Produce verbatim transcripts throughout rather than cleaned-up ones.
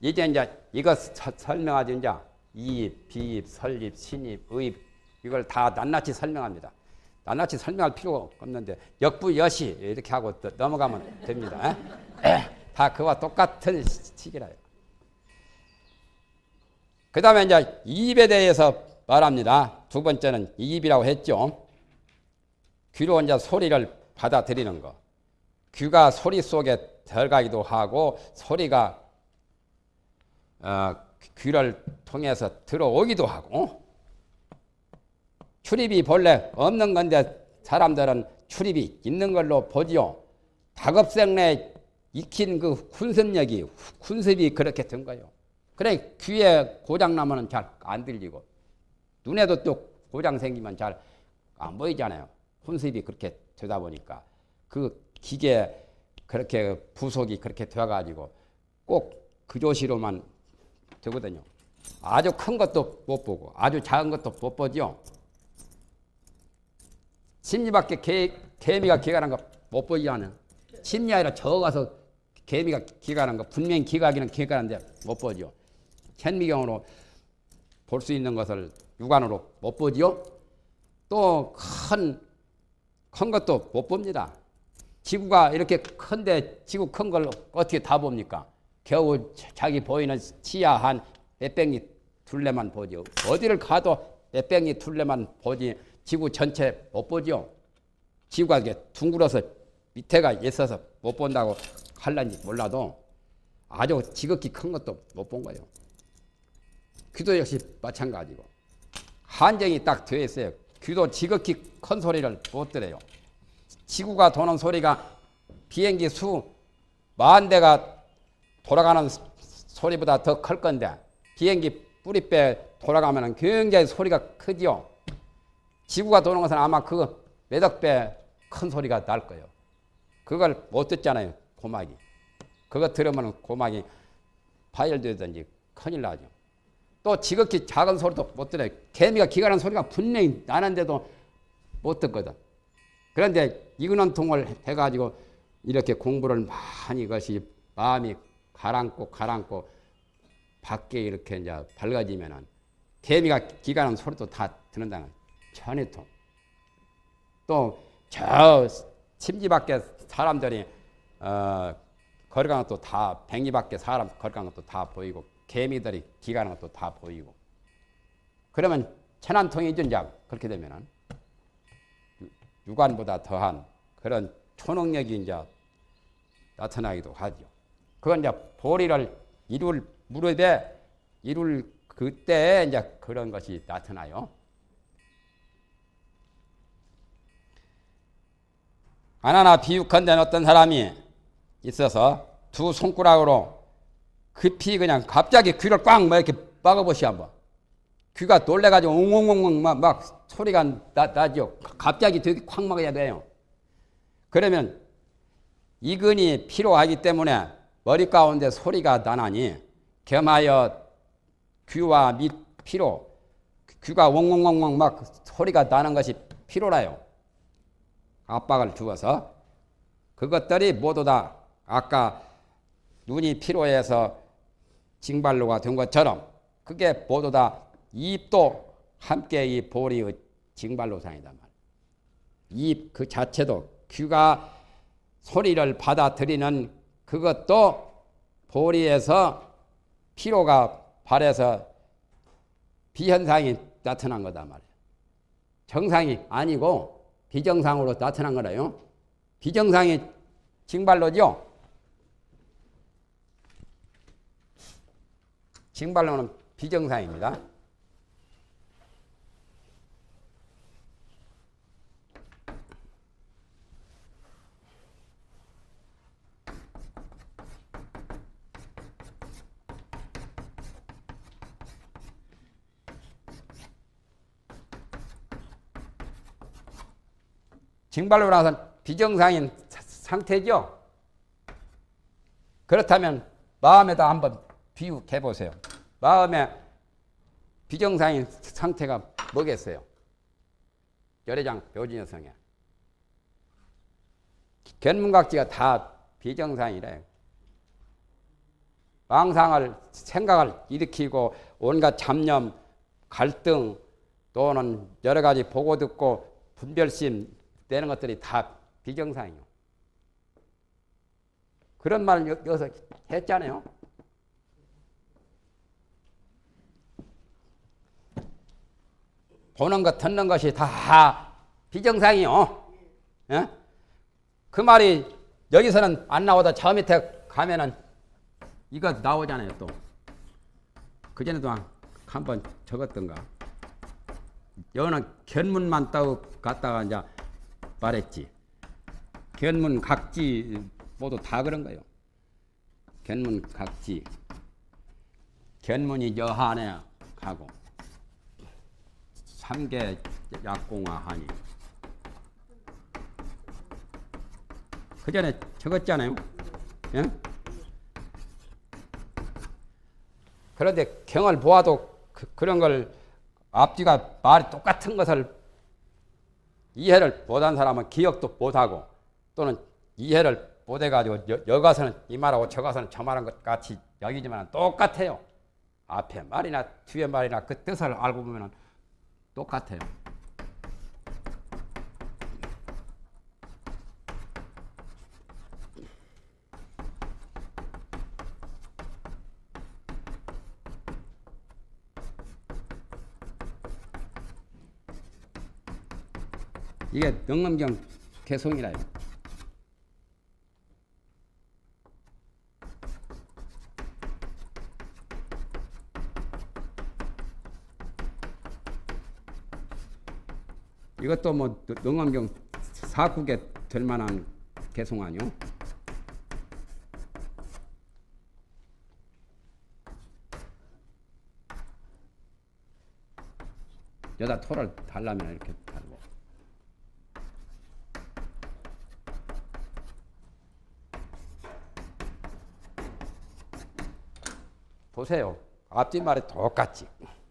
이제 이제 이거 서, 설명하지 이제 이입, 비입, 설입, 신입, 의입 이걸 다 낱낱이 설명합니다. 낱낱이 설명할 필요가 없는데 역부, 여시 이렇게 하고 넘어가면 됩니다. 다 그와 똑같은 시기라요. 그 다음에 이제 이입에 대해서 말합니다. 두 번째는 이입이라고 했죠. 귀로 이제 소리를 받아들이는 거. 귀가 소리 속에 들어가기도 하고 소리가 어, 귀를 통해서 들어오기도 하고 출입이 본래 없는 건데 사람들은 출입이 있는 걸로 보지요. 다급생내 익힌 그 훈습력이 훈습이 그렇게 된 거예요. 그래 귀에 고장 나면은 잘 안 들리고 눈에도 또 고장 생기면 잘 안 보이잖아요. 훈습이 그렇게 되다 보니까 그 기계 그렇게 부속이 그렇게 되어가지고 꼭 그조시로만 되거든요. 아주 큰 것도 못 보고 아주 작은 것도 못 보죠. 심리 밖에 개, 개미가 기가는 거 못 보지 않아요. 심리 아니라 저 가서 개미가 기가는 거 분명히 기가기는 기가는데 못 보죠. 현미경으로 볼 수 있는 것을 육안으로 못 보지요. 또 큰 큰 것도 못 봅니다. 지구가 이렇게 큰데 지구 큰 걸 어떻게 다 봅니까? 겨우 자기 보이는 치아 한 몇백리 둘레만 보죠. 어디를 가도 몇백리 둘레만 보지 지구 전체 못 보죠. 지구가 이렇게 둥글어서 밑에가 있어서 못 본다고 할란지 몰라도 아주 지극히 큰 것도 못 본 거예요. 귀도 역시 마찬가지고 한정이 딱 되어 있어요. 귀도 지극히 큰 소리를 못 들어요. 지구가 도는 소리가 비행기 수 만 대가 돌아가는 소리보다 더 클 건데 비행기 뿌리배 돌아가면 굉장히 소리가 크지요. 지구가 도는 것은 아마 그 몇억 배 큰 소리가 날 거예요. 그걸 못 듣잖아요. 고막이. 그거 들으면 고막이 파열되든지 큰일 나죠. 또 지극히 작은 소리도 못 들어요. 개미가 기가는 소리가 분명히 나는데도 못 듣거든. 그런데 이근원통을 해가지고 이렇게 공부를 많이 것이 마음이 가라앉고 가라앉고 밖에 이렇게 이제 밝아지면은 개미가 기가는 소리도 다 듣는다는 천이통. 또 저 침지 밖에 사람들이 어, 걸어가는 것도 다 백리 밖에 사람 걸어가는 것도 다 보이고 개미들이 기가는 것도 다 보이고 그러면 천안통이죠. 이제 그렇게 되면은 육안보다 더한 그런 초능력이 이제 나타나기도 하죠. 그건 이제 보리를 이룰 무렵에 이룰 그때 이제 그런 것이 나타나요. 하나나 비육한데 어떤 사람이 있어서 두 손가락으로 급히 그냥 갑자기 귀를 꽉 막 이렇게 막아보시 한번. 귀가 놀래가지고 웅웅웅웅 막, 막 소리가 나, 나죠. 갑자기 되게 콱 막아야 돼요. 그러면 이근이 필요하기 때문에 머리 가운데 소리가 나나니 겸하여 귀와 밑 피로 귀가 웅웅웅웅 막 소리가 나는 것이 필요라요. 압박을 주어서 그것들이 모두 다 아까 눈이 피로해서 징발로가 된 것처럼 그게 모두 다 입도 함께 이 보리의 징발로상이다 말. 입 그 자체도 귀가 소리를 받아들이는 그것도 보리에서 피로가 발해서 비현상이 나타난 거다 말이야. 정상이 아니고 비정상으로 나타난 거라요. 비정상이 징발로죠. 징발로는 비정상입니다. 징발로라서는 비정상인 상태죠. 그렇다면 마음에다 한번 비유해 보세요. 마음에 비정상인 상태가 뭐겠어요? 열애장 묘진여성에 견문각지가 다 비정상이래. 망상을 생각을 일으키고 온갖 잡념, 갈등 또는 여러 가지 보고 듣고 분별심 내는 것들이 다 비정상이요. 그런 말을 여기서 했잖아요. 보는 것, 듣는 것이 다 비정상이요. 예? 그 말이 여기서는 안 나오다 저 밑에 가면은 이거 나오잖아요, 또. 그전에도 한번 적었던가. 여기는 견문만 따고 갔다가 이제 말했지. 견문 각지 모두 다 그런 거예요. 견문 각지. 견문이 여한에 가고 삼계 약공화하니. 그 전에 적었잖아요. 예? 그런데 경을 보아도 그, 그런 걸 앞뒤가 말이 똑같은 것을 이해를 못한 사람은 기억도 못하고 또는 이해를 못해가지고 여, 여 가서는 이 말하고 저 가서는 저 말한 것 같이 여기지만 똑같아요. 앞에 말이나 뒤에 말이나 그 뜻을 알고 보면 똑같아요. 이게 능엄경 개송이라요. 이것도 뭐 능엄경 사국에 될 만한 개송 아니요? 여자 토를 달라면 이렇게 달고. 보세요. 앞뒤 말이 똑같지.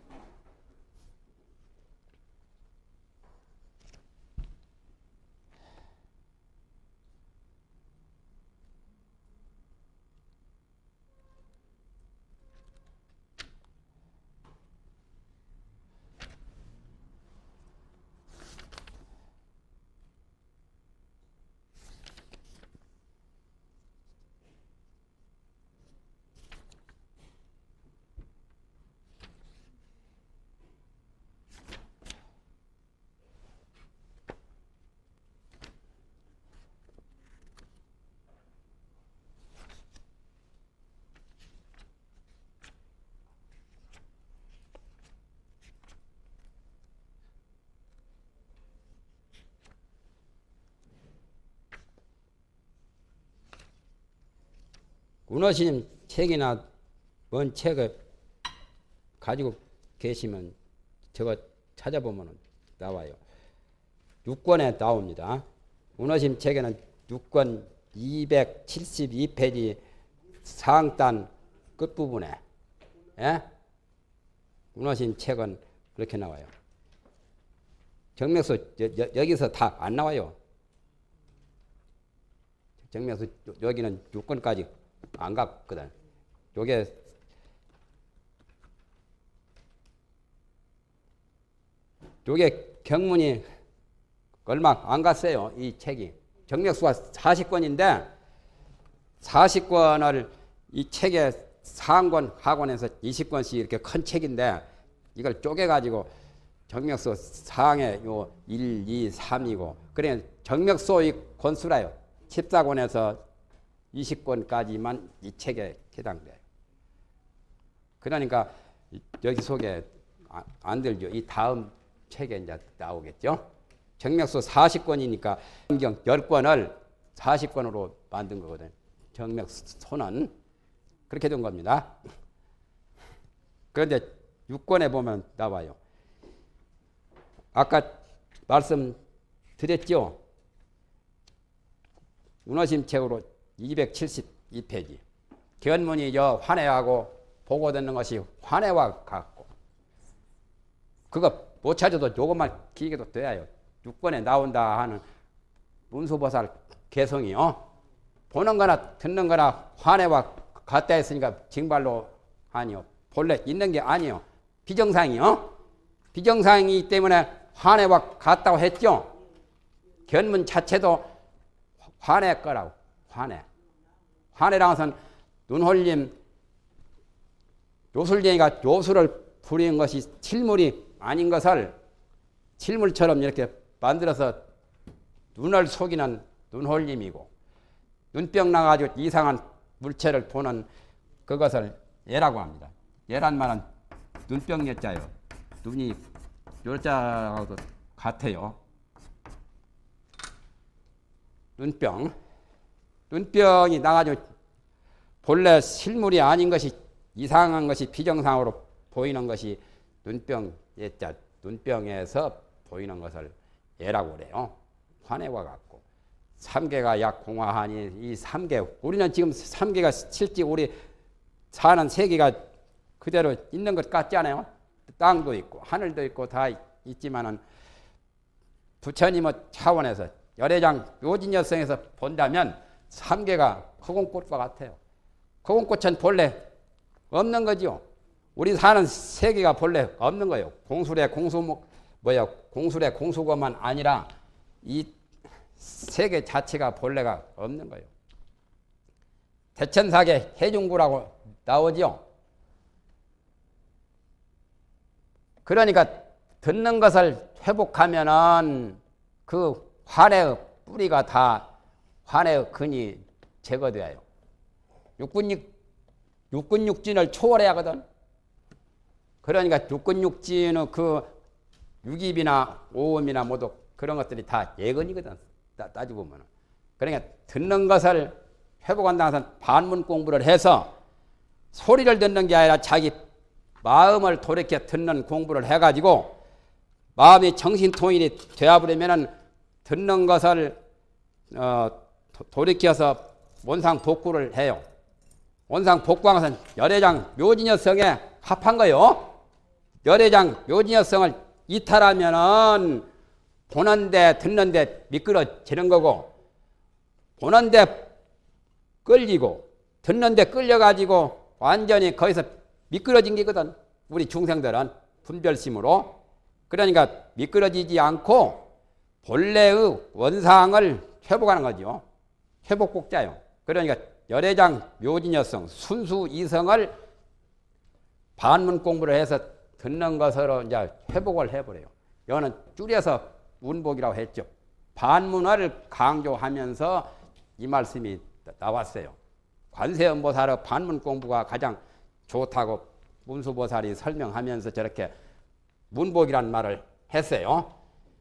운어스님 책이나 뭔 책을 가지고 계시면 저거 찾아보면 나와요. 육 권에 나옵니다. 운어스님 책에는 육 권 이백칠십이 페이지 상단 끝부분에 예? 운어스님 책은 그렇게 나와요. 정맥수 여, 여, 여기서 다 안 나와요. 정맥수 여기는 육 권까지 안 갔거든. 요게 요게 경문이 얼마 안 갔어요. 이 책이 정맥수가 사십 권인데 사십 권을 이 책에 상권 하권에서 이십 권씩 이렇게 큰 책인데 이걸 쪼개 가지고 정맥수 상에 요 일, 이, 삼이고 그래 정맥수의 권수라요. 십사 권에서 이십 권까지만 이 책에 해당돼요. 그러니까 여기 속에 안 들죠. 이 다음 책에 이제 나오겠죠. 정맥수 사십 권이니까 성경 십 권을 사십 권으로 만든 거거든. 정맥수는 그렇게 된 겁니다. 그런데 육 권에 보면 나와요. 아까 말씀드렸죠. 운어심 책으로 이백칠십이 페이지. 견문이 여 환해하고 보고 듣는 것이 환해와 같고. 그거 못 찾아도 요것만 기계도 돼요. 육 권에 나온다 하는 문수보살 개성이요. 보는 거나 듣는 거나 환해와 갖다 했으니까 징발로 아니요. 본래 있는 게 아니요. 비정상이요. 비정상이기 때문에 환해와 같다고 했죠. 견문 자체도 환해 거라고. 환해. 환해라는 것은 눈홀림, 요술쟁이가 요술을 부리는 것이 칠물이 아닌 것을 칠물처럼 이렇게 만들어서 눈을 속이는 눈홀림이고, 눈병 나가지고 이상한 물체를 보는 그것을 예라고 합니다. 예란 말은 눈병 예자요. 눈이 요자하고도 같아요. 눈병. 눈병이 나가지고 본래 실물이 아닌 것이 이상한 것이 비정상으로 보이는 것이 눈병 예자, 눈병에서 보이는 것을 예라고 그래요. 환해와 같고. 삼계가 약 공화하니 이 삼계, 우리는 지금 삼계가 실제 우리 사는 세계가 그대로 있는 것 같지 않아요? 땅도 있고 하늘도 있고 다 있지만은 부처님의 차원에서 열애장 묘진여성에서 본다면 삼계가 허공꽃과 같아요. 허공꽃은 본래 없는 거지요. 우리 사는 세계가 본래 없는 거예요. 공술의 공수 뭐야 공술의 공수고만 아니라 이 세계 자체가 본래가 없는 거예요. 대천사계 해중구라고 나오죠. 그러니까 듣는 것을 회복하면은 그 환해의 뿌리가 다 환해의 근이 제거돼요. 육근육, 육근육진을 초월해야 하거든. 그러니까 육근육진의 그 육입이나 오음이나 모두 그런 것들이 다 예근이거든. 따, 따지고 보면. 그러니까 듣는 것을 회복한다는 것은 반문 공부를 해서 소리를 듣는 게 아니라 자기 마음을 돌이켜 듣는 공부를 해가지고 마음이 정신통일이 되어버리면은 듣는 것을 어, 돌이켜서 원상복구를 해요. 원상복구한 것은 열애장 묘진여성에 합한 거요. 열애장 묘진여성을 이탈하면은 보는데 듣는데 미끄러지는 거고, 보는데 끌리고 듣는데 끌려가지고 완전히 거기서 미끄러진 게거든. 우리 중생들은 분별심으로. 그러니까 미끄러지지 않고 본래의 원상을 회복하는 거죠. 회복복자요. 그러니까 열애장 묘진여성 순수 이성을 반문 공부를 해서 듣는 것으로 이제 회복을 해버려요. 이거는 줄여서 문복이라고 했죠. 반문을 강조하면서 이 말씀이 나왔어요. 관세음보살의 반문 공부가 가장 좋다고 문수보살이 설명하면서 저렇게 문복이라는 말을 했어요.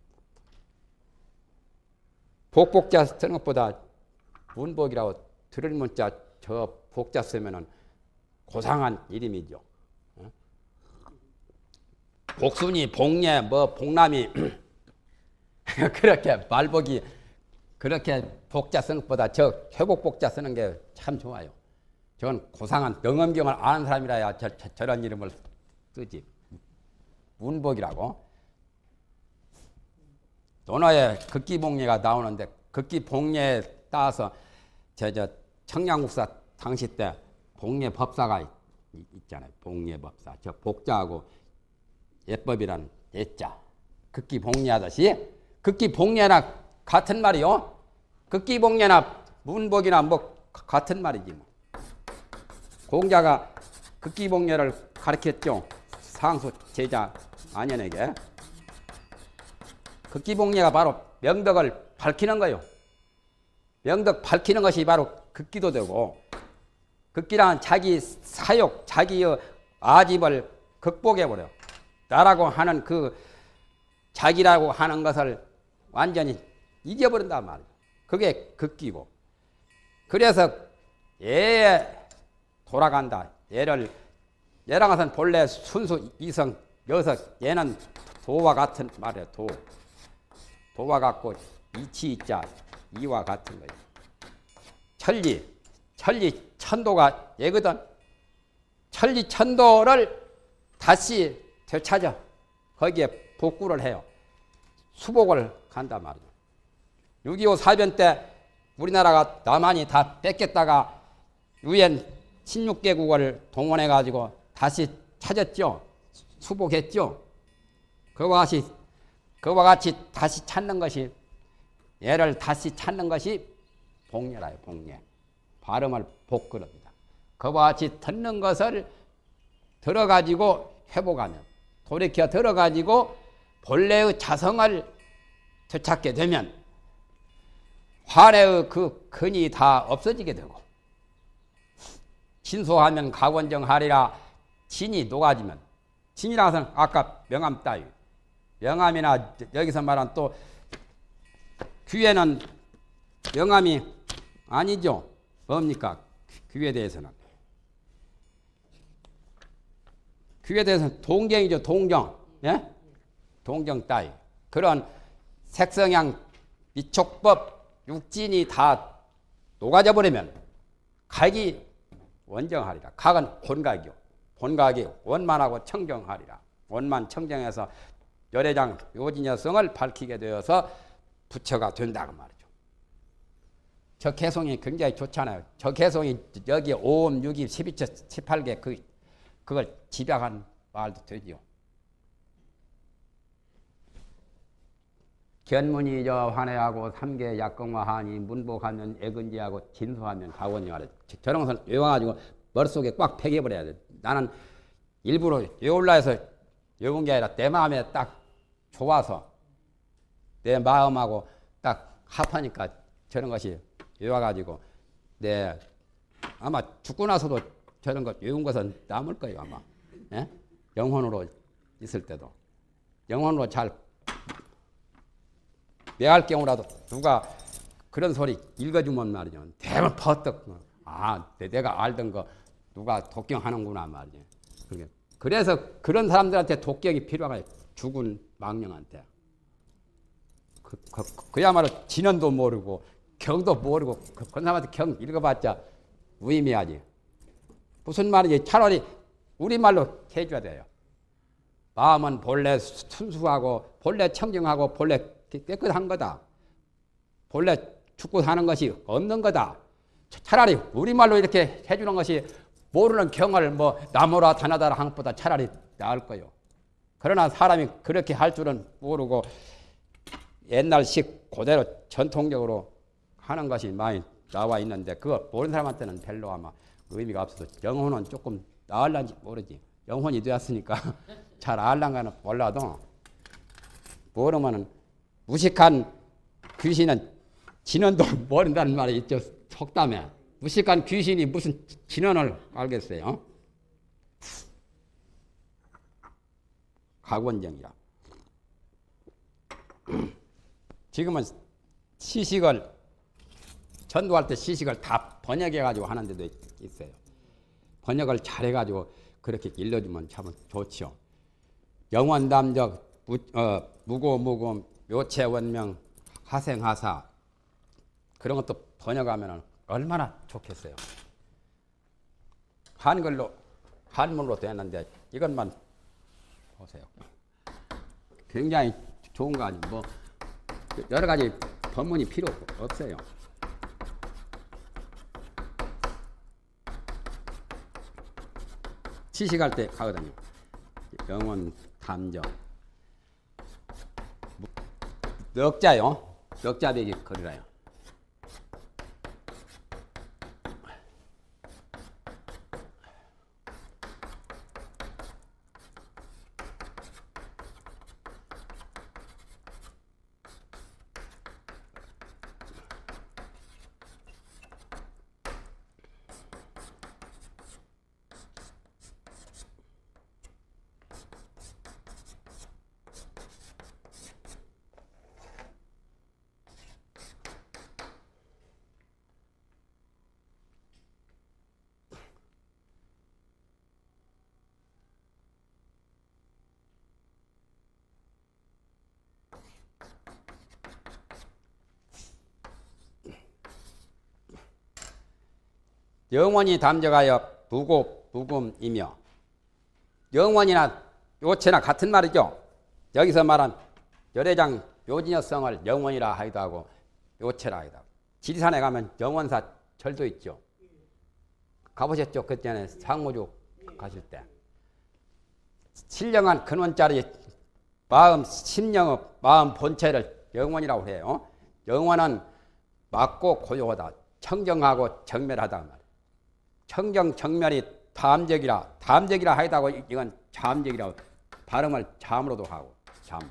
복복자 쓰는 것보다 문복이라고 들을 문자 저 복자 쓰면은 고상한 이름이죠. 복순이, 복예, 뭐 복남이 그렇게 말복이 그렇게 복자 쓰는 것보다 저 회복복자 쓰는 게 참 좋아요. 저건 고상한 명엄경을 아는 사람이라야 저, 저, 저런 이름을 쓰지. 문복이라고. 논어에 극기복례가 나오는데 극기복례에 따라서 저, 저 청량국사 당시 때 복례법사가 있잖아요. 복례법사. 저 복자하고 예법이란 예자. 극기복례하듯이 극기복례나 같은 말이요. 극기복례나 문복이나 뭐 같은 말이지 뭐. 공자가 극기복례를 가르쳤죠. 상수 제자 안현에게. 극기복례가 바로 명덕을 밝히는 거예요. 명덕 밝히는 것이 바로 극기도 되고, 극기란 자기 사욕, 자기의 아집을 극복해버려. 나라고 하는 그 자기라고 하는 것을 완전히 잊어버린단 말이에요. 그게 극기고. 그래서 예에 돌아간다. 예를, 예랑 것은 본래 순수 이성, 여기서 얘는 도와 같은 말이에요. 도. 도와 같고 이치 이자 이와 같은 거예요. 천리, 천리 천도가 예거든. 천리 천도를 다시 되찾아 거기에 복구를 해요. 수복을 간단 말이에요. 육이오 사변 때 우리나라가 남한이 다 뺏겼다가 유엔 십육 개국을 동원해 가지고 다시 찾았죠. 수복했죠. 그와 같이 그와 같이 다시 찾는 것이 얘를 다시 찾는 것이 복례라요. 복례. 발음을 복그럽니다. 그와 같이 듣는 것을 들어가지고 회복하면 돌이켜 들어가지고 본래의 자성을 되찾게 되면 환해의 그 근이 다 없어지게 되고 진소하면 가원정하리라. 진이 녹아지면 진이라는 것은 아까 명암 따위 명암이나 여기서 말한 또 귀에는 명암이 아니죠. 뭡니까? 귀에 대해서는 귀에 대해서는 동경이죠. 동경. 예? 동경 따위 그런 색성향 미촉법 육진이 다 녹아져 버리면 각이 원정하리라. 각은 본각이요. 본각이 원만하고 청정하리라. 원만 청정해서 열애장 요진여성을 밝히게 되어서 부처가 된다고 말이죠. 저 개성이 굉장히 좋잖아요. 저 개성이 여기 오음, 육입, 십이처, 십팔 개 그, 그걸 집약한 말도 되지요. 견문이 저 환해하고 삼계 약공화하니 문복하면 애근지하고 진소하면 가원이 말이죠. 저런 것을 외워가지고 머릿속에 꽉 패겨버려야 돼. 나는 일부러 외울라 해서 외운 게 아니라 내 마음에 딱 좋아서 내 마음하고 딱 합하니까 저런 것이 외워가지고 내 아마 죽고 나서도 저런 것 외운 것은 남을 거예요. 아마 예? 영혼으로 있을 때도 영혼으로 잘 매할 경우라도 누가 그런 소리 읽어주면 말이죠. 대번 퍼뜩 아 내가 알던 거 누가 독경하는구나 말이죠. 그래서 그런 사람들한테 독경이 필요하가 죽은 망령한테 그, 그, 그야말로 진언도 모르고 경도 모르고 그, 그런 사람한테 경 읽어봤자 무의미하지. 무슨 말이지? 차라리 우리말로 해줘야 돼요. 마음은 본래 순수하고 본래 청정하고 본래 깨끗한 거다. 본래 죽고 사는 것이 없는 거다. 차라리 우리말로 이렇게 해주는 것이 모르는 경을 뭐 나무라 다나다라 한 것보다 차라리 나을 거요. 그러나 사람이 그렇게 할 줄은 모르고 옛날식 그대로 전통적으로 하는 것이 많이 나와 있는데 그거 모르는 사람한테는 별로 아마 의미가 없어서 영혼은 조금 나을란지 모르지. 영혼이 되었으니까 잘 알란가는 몰라도 모르면은 무식한 귀신은 진언도 모른다는 말이 있죠. 속담에. 무식한 귀신이 무슨 진언을 알겠어요? 각원정이라. 지금은 시식을 전도할 때 시식을 다 번역해가지고 하는 데도 있어요. 번역을 잘해가지고 그렇게 일러주면 참 좋죠. 영원담적, 무, 어, 무고무금, 묘체원명, 하생하사 그런 것도 번역하면 얼마나 좋겠어요. 한글로 한문으로 되었는데 이것만 보세요. 굉장히 좋은 거 아니에요. 뭐 여러 가지 법문이 필요 없어요. 시식할 때 하거든요. 영원 담정 넉자요. 넉자배기 거리라요. 영원히 담적하여 무고 무금이며 영원이나 요체나 같은 말이죠. 여기서 말한 열애장 요진여성을 영원이라 하기도 하고 요체라 하기도 하고 지리산에 가면 영원사 절도 있죠. 가보셨죠? 그때는 상무주 가실 때. 신령한 근원자리 마음 심령의 마음 본체를 영원이라고 해요. 영원은 맑고 고요하다. 청정하고 정멸하다 말이에요. 청정 정멸이 담적이라 담적이라 하다고 이건 잠적이라고 발음을 잠으로도 하고 잠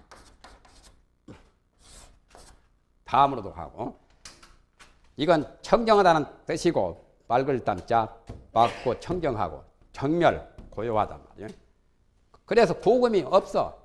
담으로도 하고 이건 청정하다는 뜻이고 맑을 담자 맑고 청정하고 정멸 고요하단 말이에요. 그래서 고금이 없어.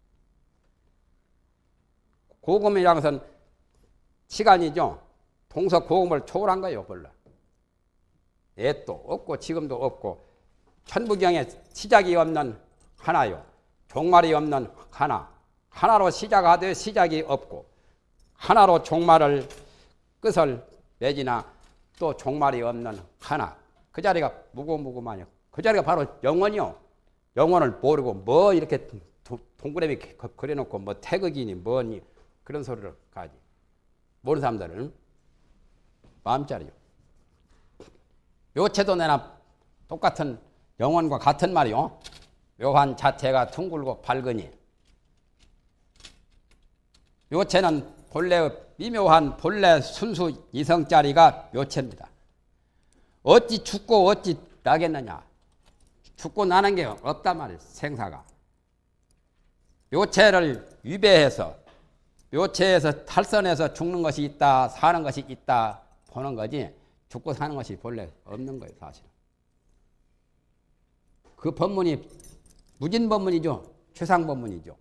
고금이라는 것은 시간이죠. 동서 고금을 초월한 거예요. 벌써. 옛도 없고 지금도 없고 천부경에 시작이 없는 하나요. 종말이 없는 하나. 하나로 시작하되 시작이 없고 하나로 종말을 끝을 맺으나 또 종말이 없는 하나. 그 자리가 무고무고만요. 그 자리가 바로 영원이요. 영원을 모르고 뭐 이렇게 동그라미 그려놓고 뭐 태극이니 뭐니 그런 소리를 가지. 모르는 사람들은 마음자리요. 묘체도 내나 똑같은 영원과 같은 말이요. 묘한 자체가 둥글고 밝으니 묘체는 본래 미묘한 본래 순수 이성자리가 묘체입니다. 어찌 죽고 어찌 나겠느냐. 죽고 나는 게 없단 말이에요. 생사가. 묘체를 위배해서 묘체에서 탈선해서 죽는 것이 있다 사는 것이 있다 보는 거지 죽고 사는 것이 본래 없는 거예요. 사실은. 그 법문이 무진법문이죠. 최상법문이죠.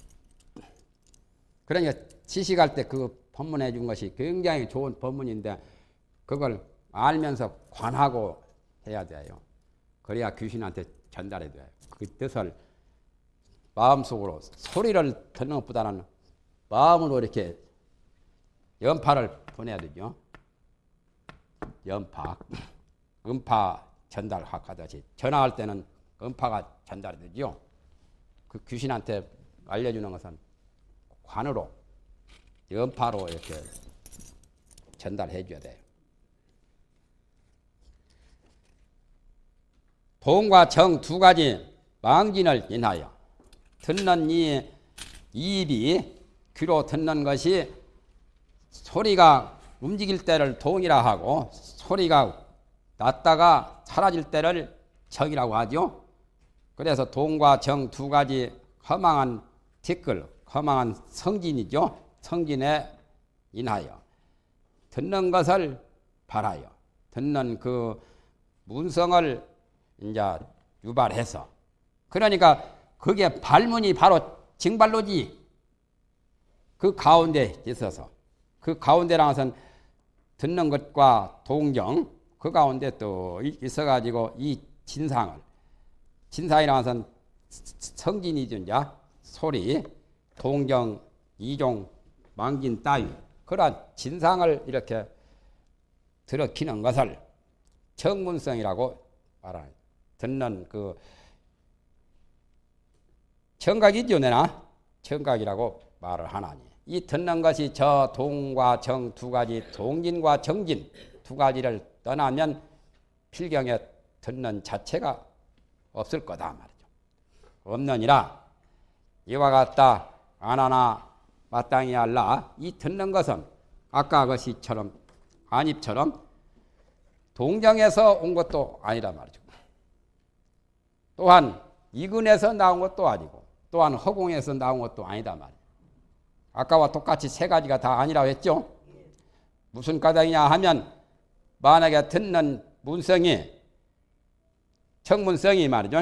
그러니까 시식할 때 그 법문해 준 것이 굉장히 좋은 법문인데 그걸 알면서 관하고 해야 돼요. 그래야 귀신한테 전달해 돼요. 그 뜻을 마음속으로 소리를 듣는 것보다는 마음으로 이렇게 연파를 보내야 되죠. 연파. 음파 전달하듯이 전화할 때는 음파가 전달이 되죠. 그 귀신한테 알려주는 것은 관으로 연파로 이렇게 전달해 줘야 돼요. 동과 정 두 가지 망진을 인하여 듣는 이 입이 귀로 듣는 것이 소리가 움직일 때를 동이라 하고 소리가 났다가 사라질 때를 정이라고 하죠. 그래서 동과 정 두 가지 허망한 티끌, 허망한 성진이죠. 성진에 인하여 듣는 것을 바라여 듣는 그 문성을 이제 유발해서 그러니까 그게 발문이 바로 징발로지. 그 가운데 있어서 그 가운데라는 것은 듣는 것과 동정 그 가운데 또 있어가지고 이 진상을 진상이라는 것은 성진이죠. 이제 소리 동정 이종 망진 따위 그러한 진상을 이렇게 들어키는 것을 정문성이라고 말하는 듣는 그 청각이죠. 내나 청각이라고 말을 하나니 이 듣는 것이 저 동과 정 두 가지 동진과 정진 두 가지를 떠나면 필경에 듣는 자체가 없을 거다 말이죠. 없느니라 이와 같다 안하나 마땅히 알라 이 듣는 것은 아까 그 시처럼 안입처럼 동정에서 온 것도 아니란 말이죠. 또한 이근에서 나온 것도 아니고 또한 허공에서 나온 것도 아니다 말이에요. 아까와 똑같이 세 가지가 다 아니라고 했죠. 무슨 까닭이냐 하면 만약에 듣는 문성이 청문성이 말이죠.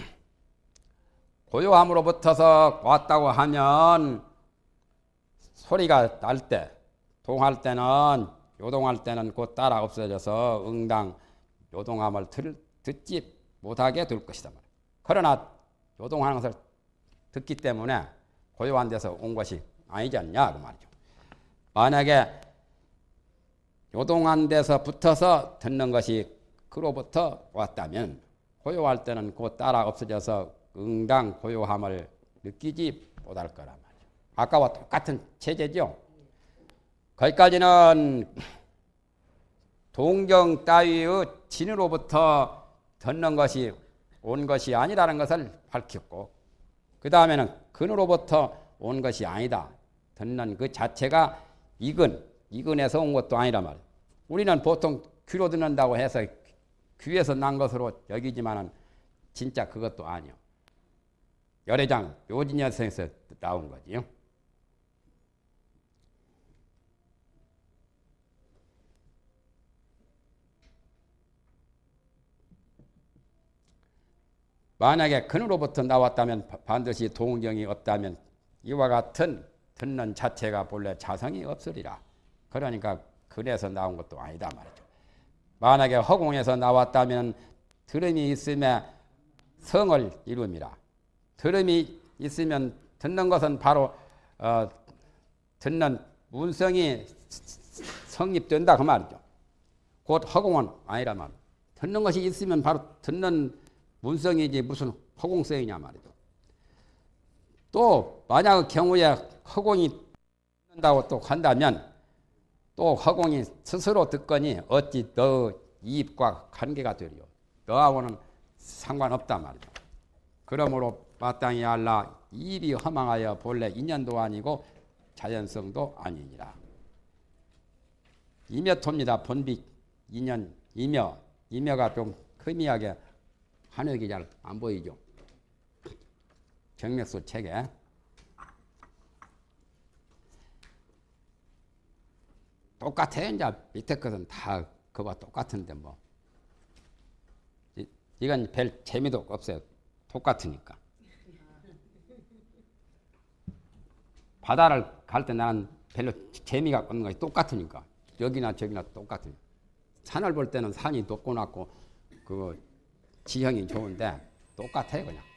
고요함으로부터서 왔다고 하면 소리가 날 때 동할 때는 요동할 때는 곧 따라 없어져서 응당 요동함을 들, 듣지 못하게 될 것이다. 그러나 요동하는 것을 듣기 때문에 고요한 데서 온 것이 아니지 않냐 그 말이죠. 만약에 요동한 데서 붙어서 듣는 것이 그로부터 왔다면 고요할 때는 곧 따라 없어져서 응당 고요함을 느끼지 못할 거란 말이죠. 아까와 똑같은 체제죠. 거기까지는 동정 따위의 진으로부터 듣는 것이 온 것이 아니라는 것을 밝혔고, 그 다음에는 근으로부터 온 것이 아니다. 듣는 그 자체가 이근, 이근에서 온 것도 아니란 말이에요. 우리는 보통 귀로 듣는다고 해서 귀에서 난 것으로 여기지만은 진짜 그것도 아니요. 열애장 묘진여성에서 나온 거지요. 만약에 근으로부터 나왔다면 반드시 동정이 없다면 이와 같은 듣는 자체가 본래 자성이 없으리라. 그러니까 근에서 나온 것도 아니다 말이죠. 만약에 허공에서 나왔다면 들음이 있으면 성을 이룹니다. 들음이 있으면 듣는 것은 바로 어, 듣는 문성이 성립된다 그 말이죠. 곧 허공은 아니라 말이죠. 듣는 것이 있으면 바로 듣는 문성이지 무슨 허공성이냐 말이죠. 또 만약 경우에 허공이 듣는다고 또 한다면 또 허공이 스스로 듣거니 어찌 너 이입과 관계가 되리요. 너하고는 상관없단 말이죠. 그러므로 마땅히 알라 이입이 허망하여 본래 인연도 아니고 자연성도 아니니라. 이며토입니다. 본빛 인연 이며 이며가 좀 크미하게 한옥이 잘 안 보이죠. 정맥수 책에 똑같아요. 이제 밑에 것은 다 그와 똑같은데 뭐 이, 이건 별 재미도 없어요. 똑같으니까. 바다를 갈 때 나는 별로 재미가 없는 것이 똑같으니까. 여기나 저기나 똑같으니까. 산을 볼 때는 산이 높고 낮고 그 지형이 좋은데 똑같아요 그냥.